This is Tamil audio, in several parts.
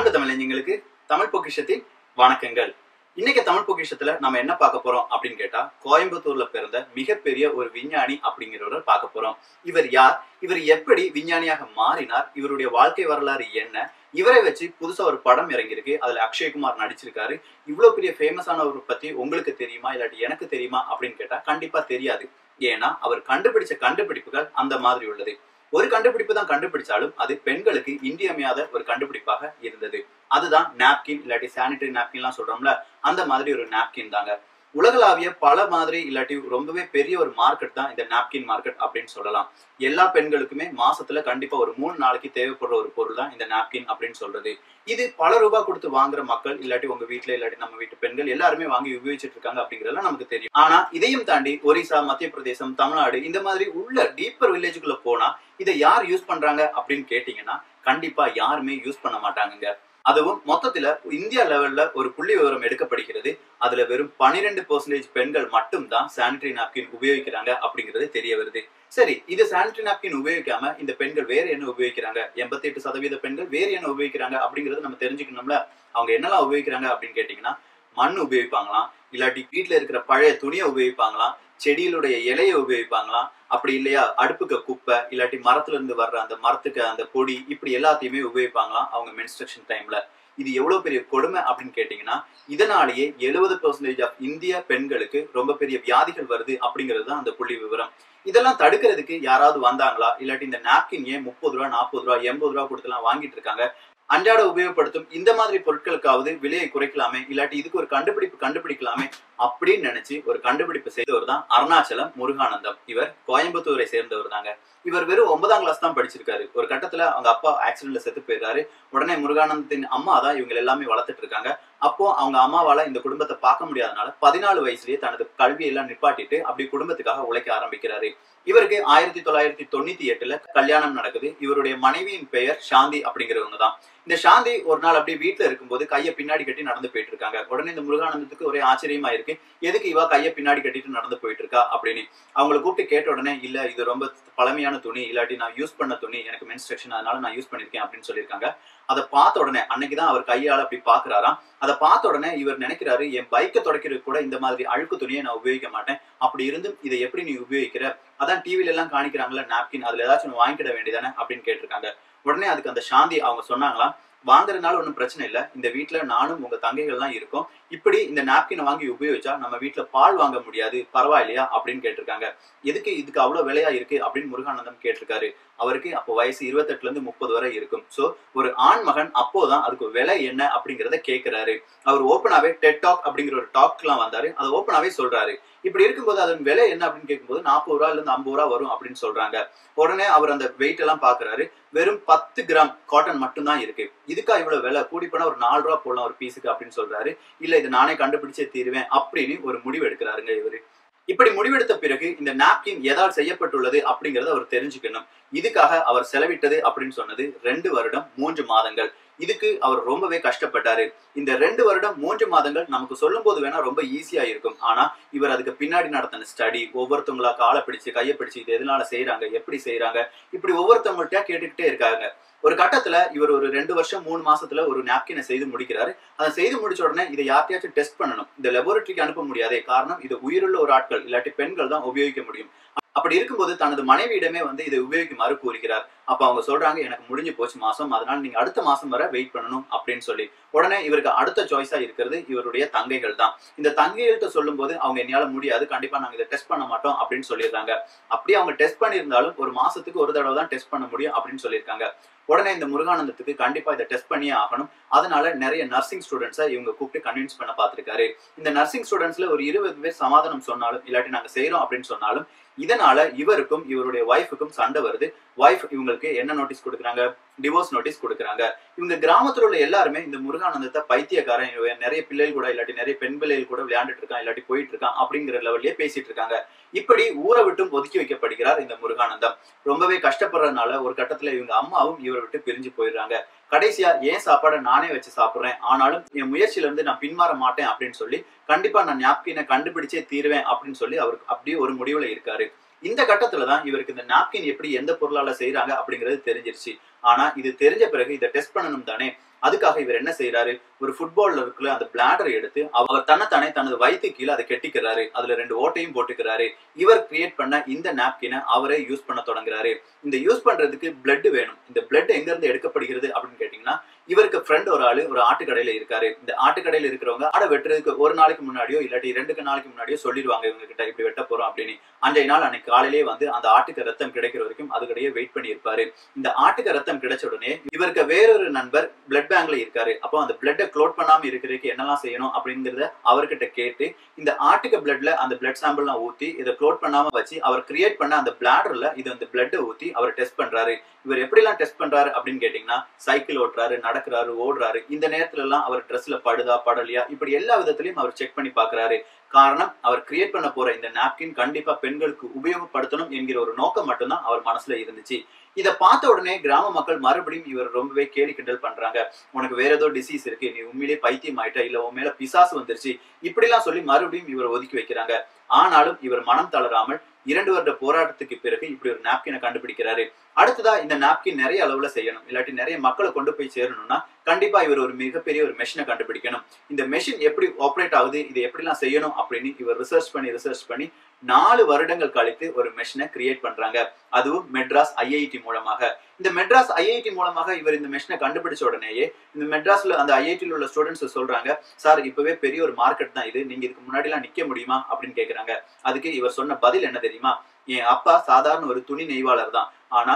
அன்பு தமிழஞ்சங்களுக்கு தமிழ் பொக்கிஷத்தின் வணக்கங்கள். இன்னைக்கு தமிழ் பொக்கிஷத்துல நம்ம என்ன பார்க்க போறோம் அப்படின்னு கேட்டா, கோயம்புத்தூர்ல பிறந்த மிகப்பெரிய ஒரு விஞ்ஞானி அப்படிங்கிறவரை பார்க்க போறோம். இவர் யார், இவர் எப்படி விஞ்ஞானியாக மாறினார், இவருடைய வாழ்க்கை வரலாறு என்ன, இவரை வச்சு புதுசா ஒரு படம் இறங்கியிருக்கு, அதுல அக்ஷய்குமார் நடிச்சிருக்காரு. இவ்வளவு பெரிய ஃபேமஸானவரை பத்தி உங்களுக்கு தெரியுமா இல்லாட்டி எனக்கு தெரியுமா அப்படின்னு கேட்டா கண்டிப்பா தெரியாது. ஏன்னா அவர் கண்டுபிடிச்ச கண்டுபிடிப்புகள் அந்த மாதிரி உள்ளது. ஒரு கண்டுபிடிப்பு தான் கண்டுபிடிச்சாலும் அது பெண்களுக்கு இன்றியமையாத ஒரு கண்டுபிடிப்பாக இருந்தது. அதுதான் நாப்கின் இல்லாட்டி சானிட்டரி நாப்கின் எல்லாம் சொல்றோம்ல, அந்த மாதிரி ஒரு நாப்கின் தாங்க. உலகளாவிய பல மாதிரி இல்லாட்டி ரொம்பவே பெரிய ஒரு மார்க்கெட் தான் இந்த நாப்கின் மார்க்கெட் அப்படின்னு சொல்லலாம். எல்லா பெண்களுக்குமே மாசத்துல கண்டிப்பா ஒரு 3 நாளைக்கு தேவைப்படுற ஒரு பொருள் தான் இந்த நாப்கின் அப்படின்னு சொல்றது. இது பல ரூபாய் கொடுத்து வாங்குற மக்கள் இல்லாட்டி உங்க வீட்டுல இல்லாட்டி நம்ம வீட்டு பெண்கள் எல்லாருமே வாங்கி உபயோகிச்சுட்டு இருக்காங்க அப்படிங்கறதெல்லாம் நமக்கு தெரியும். ஆனா இதையும் தாண்டி ஒரிசா, மத்திய பிரதேசம், தமிழ்நாடு இந்த மாதிரி உள்ள டீப்பர் வில்லேஜுக்குள்ள போனா இதை யார் யூஸ் பண்றாங்க அப்படின்னு கேட்டீங்கன்னா கண்டிப்பா யாருமே யூஸ் பண்ண மாட்டாங்க. அதுவும் மொத்தத்துல இந்தியா லெவல்ல ஒரு புள்ளி விவரம் எடுக்கப்படுகிறது. அதுல வெறும் 12% பெண்கள் மட்டும் தான் சானிட்டரி நாப்கின் உபயோகிக்கிறாங்க அப்படிங்கிறது தெரிய வருது. சரி, இது சானிட்டரி நாப்கின் உபயோகிக்காம இந்த பெண்கள் வேற என்ன உபயோகிக்கிறாங்க, 88% பெண்கள் வேற என்ன உபயோகிக்கிறாங்க அப்படிங்கறது நம்ம தெரிஞ்சுக்கணும்ல. அவங்க என்னெல்லாம் உபயோகிக்கிறாங்க அப்படின்னு கேட்டீங்கன்னா, மண் உபயோகிப்பாங்களாம், இல்லாட்டி வீட்டுல இருக்கிற பழைய துணியை உபயோகிப்பாங்களாம், செடிகளுடைய இலையை உபயோகிப்பாங்களாம், அப்படி இல்லையா அடுப்புக்கு குப்பை இல்லாட்டி மரத்துல இருந்து வர்ற அந்த மரத்துக்கு அந்த பொடி, இப்படி எல்லாத்தையுமே உபயோகிப்பாங்களாம் அவங்க மென்ஸ்ட்ரக்ஷன் டைம்ல. இது எவ்வளவு பெரிய கொடுமை அப்படின்னு கேட்டீங்கன்னா, இதனாலேயே 70% ஆஃப் இந்திய பெண்களுக்கு ரொம்ப பெரிய வியாதிகள் வருது அப்படிங்கிறது தான் அந்த புள்ளி விவரம். இதெல்லாம் தடுக்கிறதுக்கு யாராவது வந்தாங்களா, இல்லாட்டி இந்த நாப்கின் ஏன் 30 ரூபா, 40 ரூபா, 80 ரூபா கொடுத்துலாம் வாங்கிட்டு இருக்காங்க, அன்றாட உபயோகப்படுத்தும் இந்த மாதிரி பொருட்களுக்காவது விலையை குறைக்கலாமே, இல்லாட்டி இதுக்கு ஒரு கண்டுபிடிப்பு கண்டுபிடிக்கலாமே அப்படின்னு நினைச்சு ஒரு கண்டுபிடிப்பு செய்தவர் தான் அருணாச்சலம் முருகானந்தம். இவர் கோயம்புத்தூரை சேர்ந்தவர் தாங்க. இவர் வெறும் 9ஆம் கிளாஸ் தான் படிச்சிருக்காரு. ஒரு கட்டத்துல அவங்க அப்பா ஆக்சிடென்ட்ல செத்து போயிடுறாரு. உடனே முருகானந்தத்தின் அம்மா தான் இவங்க எல்லாமே வளர்த்துட்டு இருக்காங்க. அப்போ அவங்க அம்மாவால இந்த குடும்பத்தை பார்க்க முடியாதனால 14 வயசுலயே தனது கல்வியெல்லாம் நிப்பாட்டிட்டு அப்படி குடும்பத்துக்காக உழைக்க ஆரம்பிக்கிறாரு. இவருக்கு 1998 கல்யாணம் நடக்குது. இவருடைய மனைவியின் பெயர் சாந்தி அப்படிங்கிறவங்க தான். இந்த சாந்தி ஒரு நாள் அப்படியே வீட்டுல இருக்கும்போது கையை பின்னாடி கட்டி நடந்து போயிட்டு இருக்காங்க. உடனே இந்த முருகானந்தத்துக்கு ஒரே ஆச்சரியமா இருக்கு, எதுக்கு இவா கையை பின்னாடி கட்டிட்டு நடந்து போயிட்டு இருக்கா அப்படின்னு. அவங்களை கூப்பிட்டு கேட்ட உடனே, இல்ல இது ரொம்ப பழமையான துணி, இல்லாட்டி நான் யூஸ் பண்ண துணி, எனக்கு மென்ஸ்ட்ரக்ஷன் அதனால நான் யூஸ் பண்ணிருக்கேன் அப்படின்னு சொல்லியிருக்காங்க. அதை பார்த்த உடனே அன்னைக்குதான் அவர் கையால அப்படி பாக்குறாராம். அதை பார்த்த உடனே இவர் நினைக்கிறாரு, என் பைக்கை துடைக்கிறது கூட இந்த மாதிரி அழுக்கு துணியை நான் உபயோகிக்க மாட்டேன், அப்படி இருந்தும் இதை எப்படி நீ உபயோகிக்கிற, அதான் டிவில எல்லாம் காணிக்கிறாங்களா நாப்கின், அதுல ஏதாச்சும் வாங்கிக்கிட வேண்டியதானே அப்படின்னு கேட்டிருக்காங்க. உடனே அதுக்கு அந்த சாந்தி அவங்க சொன்னாங்களாம், வாங்குறதுனால ஒன்றும் பிரச்சனை இல்லை, இந்த வீட்டுல நானும் உங்க தங்கைகள் எல்லாம் இருக்கோம், இப்படி இந்த நாப்கினை வாங்கி உபயோகிச்சா நம்ம வீட்டுல பால் வாங்க முடியாது, பரவாயில்லையா அப்படின்னு கேட்டிருக்காங்க. எதுக்கு இதுக்கு அவ்வளவு விலையா இருக்கு அப்படின்னு முருகானந்தம் கேட்டிருக்காரு. அவருக்கு அப்போ வயசு 28 இருந்து 30 வரை இருக்கும். சோ ஒரு ஆண் மகன் அப்போதான் அதுக்கு விலை என்ன அப்படிங்கறத கேட்கிறாரு. அவர் ஓப்பனாவே டெட் டாக் அப்படிங்கிற ஒரு டாக் எல்லாம் வந்தாரு. அதை ஓப்பனாவே சொல்றாரு. இப்படி இருக்கும்போது அதன் விலை என்ன அப்படின்னு கேட்கும்போது 40 ரூபாயில இருந்து 50 ரூபா வரும் அப்படின்னு சொல்றாங்க. உடனே அவர் அந்த வெயிட் எல்லாம் பாக்குறாரு. வெறும் 10 கிராம் காட்டன் மட்டும் தான் இருக்கு, இதுக்கா இவ்வளவு விலை, கூடி போனா ஒரு 4 ரூபா போடலாம் ஒரு பீஸுக்கு அப்படின்னு சொல்றாரு. இல்ல இது நானே கண்டுபிடிச்சே தீருவேன் அப்படின்னு ஒரு முடிவு எடுக்கிறாருங்க இவரு. இப்படி முடிவெடுத்த பிறகு இந்த நாப்கின் எதால் செய்யப்பட்டுள்ளது அப்படிங்கறத அவர் தெரிஞ்சுக்கணும். இதுக்காக அவர் செலவிட்டது அப்படின்னு சொன்னது 2 வருடம் 3 மாதங்கள். இதுக்கு அவர் ரொம்பவே கஷ்டப்பட்டாரு. இந்த 2 வருடம் 3 மாதங்கள் நமக்கு சொல்லும் போது வேணா ரொம்ப ஈஸியா இருக்கும். ஆனா இவர் அதுக்கு பின்னாடி நடத்தின ஸ்டடி, ஒவ்வொருத்தவங்களா காலை பிடிச்சு கையை பிடிச்சு இது எதனால செய்யறாங்க, எப்படி செய்யறாங்க, இப்படி ஒவ்வொருத்தவங்கள்ட்ட கேட்டுக்கிட்டே இருக்காங்க. ஒரு கட்டத்துல இவர் ஒரு 2 வருஷம் 3 மாசத்துல ஒரு நாப்கினை செய்து முடிக்கிறாரு. அதை செய்து முடிச்ச உடனே இதை யார்ட்டையாச்சும் டெஸ்ட் பண்ணணும். இந்த லெபோரட்டரிக்கு அனுப்ப முடியாதே, காரணம் இது உயிருள்ள ஒரு ஆட்கள் இல்லாட்டி பெண்கள் தான் உபயோகிக்க முடியும். அப்படி இருக்கும்போது தனது மனைவியிடமே இதை உபயோகிக்குமாறு கூறுகிறார். அப்ப அவங்க சொல்றாங்க, எனக்கு முடிஞ்சு போச்சு மாசம், அதனால நீங்க அடுத்த மாசம் வரை வெயிட் பண்ணணும் அப்படின்னு சொல்லி. உடனே இவருக்கு அடுத்த சாய்ஸா இருக்கிறது இவருடைய தங்கைகள் தான். இந்த தங்கைகள்கிட்ட சொல்லும் போது அவங்க என்னால முடியாது, கண்டிப்பா நாங்க இதை டெஸ்ட் பண்ண மாட்டோம் அப்படின்னு சொல்லிடுறாங்க. அப்படியே அவங்க டெஸ்ட் பண்ணியிருந்தாலும் ஒரு மாசத்துக்கு ஒரு தடவை தான் டெஸ்ட் பண்ண முடியும் அப்படின்னு சொல்லியிருக்காங்க. உடனே இந்த முருகானந்தத்துக்கு கண்டிப்பா இதை டெஸ்ட் பண்ணியே ஆகணும். அதனால நிறைய நர்சிங் ஸ்டூடெண்ட்ஸை இவங்க கூப்பிட்டு கன்வின்ஸ் பண்ண பார்த்திருக்காரு. இந்த நர்சிங் ஸ்டூடெண்ட்ஸ்ல ஒரு 20 பேர் சமாதானம் சொன்னாலும் இல்லாட்டி நாங்க செய்யறோம் அப்படின்னு சொன்னாலும் இதனால இவருக்கும் இவருடைய ஒய்ஃபுக்கும் சண்டை வருது. ஒய்ஃப் இவங்களுக்கு என்ன நோட்டீஸ் கொடுக்குறாங்க, டிவோர்ஸ் நோட்டீஸ் கொடுக்குறாங்க. இவங்க கிராமத்துல உள்ள எல்லாருமே இந்த முருகானந்தத்தை பைத்தியக்காரன், நிறைய பிள்ளைகள் கூட இல்லாட்டி நிறைய பெண் பிள்ளைகள் கூட விளையாண்டுட்டு இருக்கான் இல்லாட்டி போயிட்டு இருக்கான் அப்படிங்கிற லெவல்லயே பேசிட்டு இருக்காங்க. இப்படி ஊரை விட்டும் ஒதுக்கி வைக்கப்படுகிறார் இந்த முருகானந்தம். ரொம்பவே கஷ்டப்படுறதுனால ஒரு கட்டத்துல இவங்க அம்மாவும் இவரை விட்டு பிரிஞ்சு போயிடுறாங்க. கடைசியா ஏன் சாப்பாடை நானே வச்சு சாப்பிடுறேன், ஆனாலும் என் முயற்சியில இருந்து நான் பின்மாற மாட்டேன் அப்படின்னு சொல்லி கண்டிப்பா நான் நாப்கினை கண்டுபிடிச்சே தீருவேன் அப்படின்னு சொல்லி அவருக்கு அப்படியே ஒரு முடிவுல இருக்காரு. இந்த கட்டத்துலதான் இவருக்கு இந்த நாப்கின் எப்படி எந்த பொருளால செய்யறாங்க அப்படிங்கிறது தெரிஞ்சிருச்சு. ஆனா இது தெரிஞ்ச பிறகு இதை டெஸ்ட் பண்ணணும் தானே. அதுக்காக இவர் என்ன செய்யறாரு, ஒரு ஃபுட்பால்ல இருக்கிற அந்த பிளாடரை எடுத்து அவர் தன்னைத்தானே தனது வயிற்று கீழே அதை கெட்டிக்கிறாரு. அதுல 2 ஓட்டையும் போட்டுக்கிறாரு. இவர் கிரியேட் பண்ண இந்த நாப்கினை அவரே யூஸ் பண்ண தொடங்குறாரு. இந்த யூஸ் பண்றதுக்கு பிளட் வேணும். இந்த பிளட் எங்க இருந்து எடுக்கப்படுகிறது அப்படின்னு கேட்டீங்கன்னா, இவருக்கு ஃப்ரெண்ட் ஒரு ஆளு ஒரு ஆட்டுக்கடையில இருக்காரு. இந்த ஆட்டுக்கடையில இருக்கிறவங்க ஆடை வெட்டுறதுக்கு ஒரு நாளைக்கு முன்னாடியோ இல்லாட்டி 2 நாளைக்கு முன்னாடியோ சொல்லிடுவாங்க இவங்க கிட்ட இப்படி வெட்ட போறோம் அப்படின்னு. அன்றைய நாள் அன்னைக்கு காலையிலேயே வந்து அந்த ஆட்டுக்கு ரத்தம் கிடைக்கிற வரைக்கும் அதுக்கடையே வெயிட் பண்ணி இருப்பாரு. இந்த ஆட்டுக்கு ரத்தம் கிடைச்ச உடனே இவருக்கு வேறொரு நண்பர் பிளட் பேங்க்ல இருக்காரு. அப்போ அந்த பிளட்டை க்ளோட் பண்ணாம இருக்கிறதுக்கு என்னெல்லாம் செய்யணும் அப்படிங்கறத அவர்கிட்ட கேட்டு இந்த ஆட்டுக்கு பிளட்ல அந்த பிளட் சாம்பிள்லாம் ஊத்தி இதை க்ளோட் பண்ணாம வச்சு அவர் கிரியேட் பண்ண அந்த பிளாடர்ல இது அந்த பிளட்டை ஊத்தி அவர் டெஸ்ட் பண்றாரு. இவர் எப்படி எல்லாம் டெஸ்ட் பண்றாரு அப்படின்னு கேட்டீங்கன்னா, சைக்கிள் ஓட்டுறாரு, நடக்கிறாரு, ஓடுறாரு. இந்த நேரத்துல எல்லாம் அவர் ட்ரெஸ்ல படுதா படலையா இப்படி எல்லா விதத்திலையும் அவர் செக் பண்ணி பாக்குறாரு. காரணம், அவர் கிரியேட் பண்ண போற இந்த நாப்கின் கண்டிப்பா பெண்களுக்கு உபயோகப்படுத்தணும் என்கிற ஒரு நோக்கம் மட்டும்தான் அவர் மனசுல இருந்துச்சு. இதை பார்த்த உடனே கிராம மக்கள் மறுபடியும் இவர் ரொம்பவே கேலி கிண்டல் பண்றாங்க. உனக்கு வேற ஏதோ டிசீஸ் இருக்கு, நீ உண்மையிலே பைத்தியம் ஆயிட்டா, இல்ல உன் மேல பிசாசு வந்துருச்சு, இப்படி எல்லாம் சொல்லி மறுபடியும் இவர் ஒதுக்கி வைக்கிறாங்க. ஆனாலும் இவர் மனம் தளராமல் 2 வருட போராட்டத்துக்கு பிறகு இப்படி ஒரு நாப்கினை கண்டுபிடிக்கிறாரு. அடுத்ததா இந்த நாப்கின் நிறைய அளவுல செய்யணும், இல்லாட்டி நிறைய மக்களை கொண்டு போய் சேரணும்னா கண்டிப்பா இவர் ஒரு மிகப்பெரிய ஒரு மெஷினை கண்டுபிடிக்கணும். இந்த மெஷின் எப்படி ஆப்ரேட் ஆகுது, இது எப்படிலாம் செய்யணும் அப்படின்னு இவர் ரிசர்ச் பண்ணி 4 வருடங்கள் கழித்து ஒரு மெஷினை கிரியேட் பண்றாங்க. அதுவும் மெட்ராஸ் ஐஐடி மூலமாக. இந்த மெட்ராஸ் ஐஐடி மூலமாக இவர் இந்த மெஷினை கண்டுபிடிச்ச உடனேயே இந்த மெட்ராஸ்ல அந்த ஐஐடியில் உள்ள ஸ்டூடெண்ட்ஸ் சொல்றாங்க, சார் இப்பவே பெரிய ஒரு மார்க்கெட் தான் இது, நீங்க இதுக்கு முன்னாடி எல்லாம் நிக்க முடியுமா அப்படின்னு கேக்குறாங்க. அதுக்கு இவர் சொன்ன பதில் என்ன தெரியுமா, என் அப்பா சாதாரண ஒரு துணி நெய்வாளர் தான், ஆனா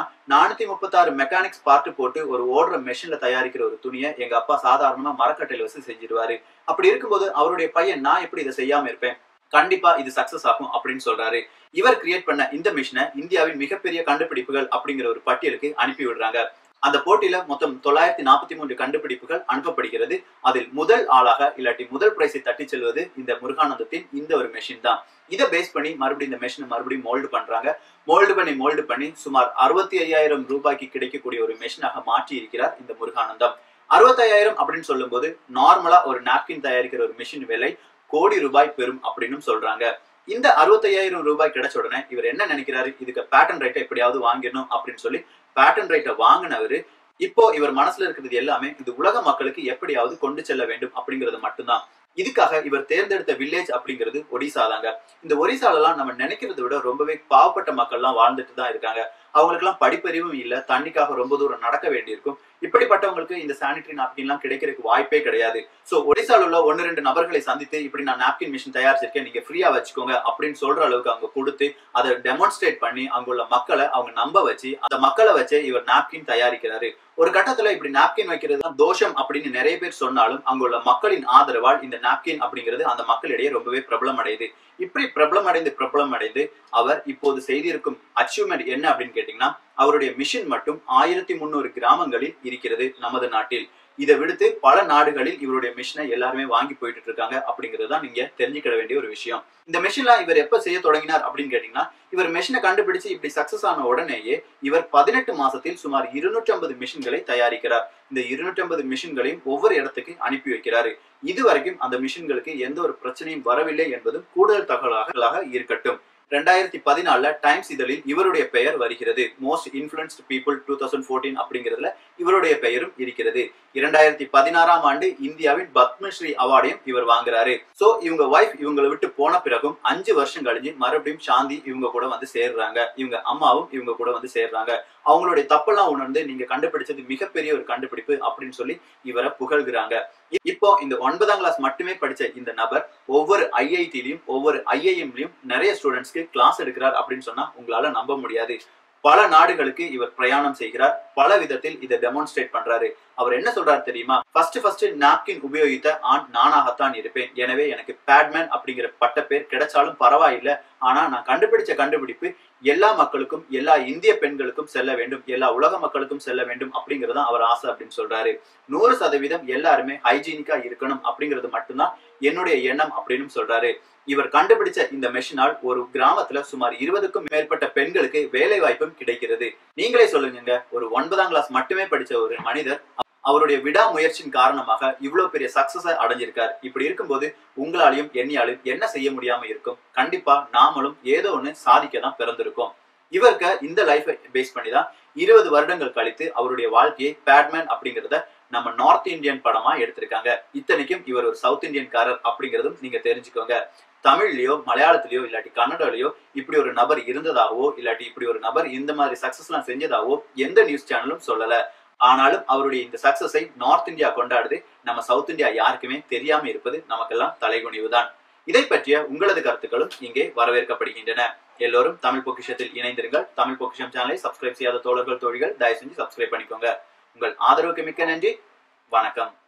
436 மெக்கானிக்ஸ் பார்ட் போட்டு ஒரு ஓடுற மெஷின்ல தயாரிக்கிற ஒரு துணியை எங்க அப்பா சாதாரணமா மரக்கட்டையில வச்சு செஞ்சிருவாரு. அப்படி இருக்கும்போது அவருடைய பையன் நான் எப்படி இதை செய்யாம இருப்பேன், கண்டிப்பா இது சக்சஸ் ஆகும் அப்படின்னு சொல்றாரு. இவர் கிரியேட் பண்ண இந்த மிஷினை இந்தியாவின் மிகப்பெரிய கண்டுபிடிப்புகள் அப்படிங்கிற ஒரு பட்டியலுக்கு அனுப்பி விடுறாங்க. அந்த போட்டியில மொத்தம் 943 கண்டுபிடிப்புகள் அனுப்பப்படுகிறது. அதில் முதல் ஆளாக இல்லாட்டி முதல் பிரைஸை தட்டி செல்வது இந்த முருகானந்தத்தின் இந்த ஒரு மெஷின் தான். இதை பேஸ் பண்ணி மறுபடியும் இந்த மெஷினை மறுபடியும் மோல்டு பண்றாங்க. மோல்டு பண்ணி சுமார் 65,000 ரூபாய்க்கு கிடைக்கக்கூடிய ஒரு மெஷினாக மாற்றி இருக்கிறார் இந்த முருகானந்தம். 65,000 அப்படின்னு சொல்லும் போது நார்மலா ஒரு நாப்கின் தயாரிக்கிற ஒரு மெஷின் விலை கோடி ரூபாய் பெறும் அப்படின்னு சொல்றாங்க. இந்த 65,000 ரூபாய் கிடைச்ச உடனே இவர் என்ன நினைக்கிறாரு, இதுக்கு பேட்டன் ரைட்டை எப்படியாவது வாங்கிடணும் அப்படின்னு சொல்லி பேட்டன் ரைட்டை வாங்கினவரு இப்போ இவர் மனசுல இருக்கிறது எல்லாமே இது உலக மக்களுக்கு எப்படியாவது கொண்டு செல்ல வேண்டும் அப்படிங்கிறது மட்டும்தான். இதுக்காக இவர் தேர்ந்தெடுத்த வில்லேஜ் அப்படிங்கிறது ஒடிசா தாங்க. இந்த ஒடிசாலெல்லாம் நம்ம நினைக்கிறத விட ரொம்பவே பாவப்பட்ட மக்கள் எல்லாம் வாழ்ந்துட்டு தான் இருக்காங்க. அவங்களுக்கு எல்லாம் படிப்பறிவும் இல்ல, தண்ணிக்காக ரொம்ப தூரம் நடக்க வேண்டியிருக்கும். இப்படிப்பட்டவங்களுக்கு இந்த சானிட்டரி நாப்கின் எல்லாம் கிடைக்கிறதுக்கு வாய்ப்பே கிடையாது. சோ ஒடிசால உள்ள 1-2 நபர்களை சந்தித்து இப்படி நான் நாப்கின் மிஷின் தயாரிச்சிருக்கேன், நீங்க ஃப்ரீயா வச்சுக்கோங்க அப்படின்னு சொல்ற அளவுக்கு அவங்க கொடுத்து அதை டெமான்ஸ்ட்ரேட் பண்ணி அங்குள்ள மக்களை அவங்க நம்ப வச்சு அந்த மக்களை வச்சு இவர் நாப்கின் தயாரிக்கிறாரு. ஒரு கட்டத்துல இப்படி நாப்கின் வைக்கிறது தான் தோஷம் அப்படின்னு நிறைய பேர் சொன்னாலும் அங்குள்ள மக்களின் ஆதரவால் இந்த நாப்கின் அப்படிங்கிறது அந்த மக்களிடையே ரொம்பவே பிரபலம் அடையுது. இப்படி பிரபலம் அடைந்து அவர் இப்போது செய்திருக்கும் அச்சீவ்மெண்ட் என்ன அப்படின்னு கேட்டீங்கன்னா, அவருடைய மிஷின் மட்டும் 1300 கிராமங்களில் இருக்கிறது நமது நாட்டில். இதை விடுத்து பல நாடுகளில் இவருடைய மிஷினை எல்லாருமே வாங்கி போயிட்டு இருக்காங்க அப்படிங்கிறது தான் நீங்க தெரிஞ்சுக்கிட வேண்டிய ஒரு விஷயம். இந்த மிஷின்லாம் இவர் எப்ப செய்ய தொடங்கினார் அப்படின்னு கேட்டீங்கன்னா, இவர் மிஷினை கண்டுபிடிச்சு இப்படி சக்சஸ் ஆன உடனேயே இவர் 18 மாசத்தில் சுமார் 250 மிஷின்களை தயாரிக்கிறார். இந்த 250 மிஷின்களையும் ஒவ்வொரு இடத்துக்கு அனுப்பி வைக்கிறாரு. இதுவரைக்கும் அந்த மிஷின்களுக்கு எந்த ஒரு பிரச்சனையும் வரவில்லை என்பதும் கூடுதல் தகவலாக இருக்கட்டும். 2014 டைம்ஸ் இதழில் இவருடைய பெயர் வருகிறது. மோஸ்ட் இன்ஃப்ளூயன்ஸ்ட் பீப்புள் 2014 அப்படிங்கிறதுல இவருடைய பெயரும் இருக்கிறது. 2016ஆம் ஆண்டு இந்தியாவின் பத்மஸ்ரீ அவார்டையும் இவர் வாங்குறாரு. சோ இவங்க வைஃப் இவங்களை விட்டு போன பிறகும் 5 வருஷம் கழிஞ்சு மறுபடியும் சாந்தி இவங்க கூட வந்து சேர்றாங்க. இவங்க அம்மாவும் இவங்க கூட வந்து சேர்றாங்க. அவங்களுடைய தப்பெல்லாம் உணர்ந்து நீங்க கண்டுபிடிச்சது மிகப்பெரிய ஒரு கண்டுபிடிப்பு அப்படின்னு சொல்லி இவரை புகழ்கிறாங்க. இப்போ இந்த 9ஆம் கிளாஸ் மட்டுமே படிச்ச இந்த நபர் ஒவ்வொரு ஐஐடிலையும் ஒவ்வொரு ஐஐஎம்லயும் நிறைய ஸ்டூடெண்ட்ஸ்க்கு கிளாஸ் எடுக்கிறார் அப்படின்னு சொன்னா உங்களால நம்ப முடியாது. பல நாடுகளுக்கு இவர் பிரயாணம் செய்கிறார். பல விதத்தில் இதை டெமான்ஸ்ட்ரேட் பண்றாரு. அவர் என்ன சொல்றாரு தெரியுமா, ஃபர்ஸ்ட் நாப்கின் உபயோகித்த ஆண் நானாகத்தான் இருப்பேன். எனவே எனக்கு பேட்மேன் அப்படிங்கிற பட்ட பேர் கிடைச்சாலும் பரவாயில்லை. ஆனா நான் கண்டுபிடிச்ச கண்டுபிடிப்பு எல்லா மக்களுக்கும், எல்லா இந்திய பெண்களுக்கும் செல்ல வேண்டும், எல்லா உலக மக்களுக்கும் செல்ல வேண்டும் அப்படிங்கறதான் அவர் ஆசை அப்படின்னு சொல்றாரு. 100% எல்லாருமே ஹைஜீனிக்கா இருக்கணும் அப்படிங்கிறது மட்டும்தான் என்னுடைய எண்ணம் அப்படின்னு சொல்றாரு. இவர் கண்டுபிடிச்ச இந்த மெஷினால் ஒரு கிராமத்துல சுமார் 20க்கும் மேற்பட்ட பெண்களுக்கு வேலை வாய்ப்பும் கிடைக்கிறது. நீங்களே சொல்லுங்க, ஒரு 9ஆம் கிளாஸ் மட்டுமே படிச்ச ஒரு மனிதர் அவருடைய விடாமுயற்சியின் காரணமாக இவ்வளவு பெரிய சக்சஸ் அடைஞ்சிருக்கார். இப்படி இருக்கும்போது உங்களாலையும் என்னையாலும் என்ன செய்ய முடியாம இருக்கும்? கண்டிப்பா நாமளும் ஏதோ ஒண்ணு சாதிக்க தான் பிறந்திருக்கோம். இவருக்கு இந்த லைஃபை பேஸ் பண்ணி தான் 20 வருடங்கள் கழித்து அவருடைய வாழ்க்கையை பேட்மேன் அப்படிங்கிறத நம்ம நார்த் இந்தியன் படமா எடுத்திருக்காங்க. இத்தனைக்கும் இவர் ஒரு சவுத் இந்தியன்காரர் அப்படிங்கிறதும் நீங்க தெரிஞ்சுக்கோங்க. தமிழ்லயோ மலையாளத்திலயோ இல்லாட்டி கன்னடாலயோ இப்படி ஒரு நபர் இருந்ததாவோ இல்லாட்டி இப்படி ஒரு நபர் இந்த மாதிரி சக்சஸ் எல்லாம் செஞ்சதாவோ எந்த நியூஸ் சேனலும் சொல்லல. ஆனாலும் அவருடைய இந்த சக்சஸை நார்த் இந்தியா கொண்டாடுது. நம்ம சவுத் இந்தியா யாருக்குமே தெரியாம இருப்பது நமக்கெல்லாம் தலைகுனிவுதான். இதை பற்றிய உங்களது கருத்துக்களும் இங்கே வரவேற்கப்படுகின்றன. எல்லோரும் தமிழ் பொக்கிஷத்தில் இணைந்திருங்கள். தமிழ் பொக்கிஷம் சேனலை சப்ஸ்கிரைப் செய்யாத தோழர்கள் தோழிகள் தயவு செஞ்சு சப்ஸ்கிரைப் பண்ணிக்கோங்க. உங்கள் ஆதரவுக்கு மிக்க நன்றி. வணக்கம்.